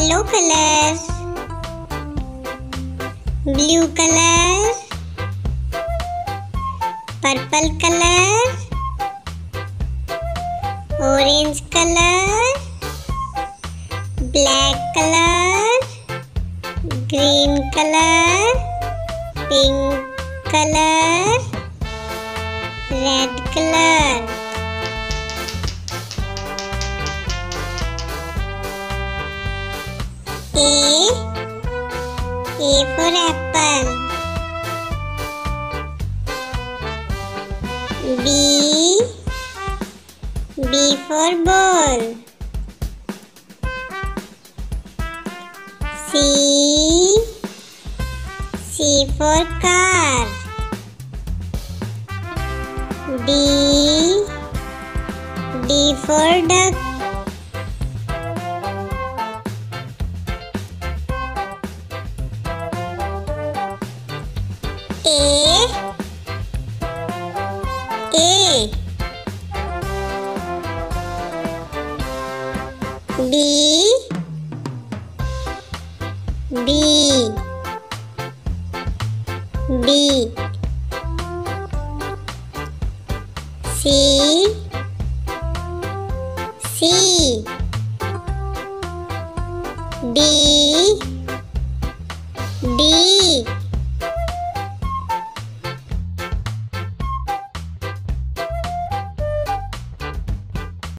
yellow color, blue color, purple color, orange color, black color, green color, pink color, red color. A for apple. B for ball. C for car. D for duck. A B C D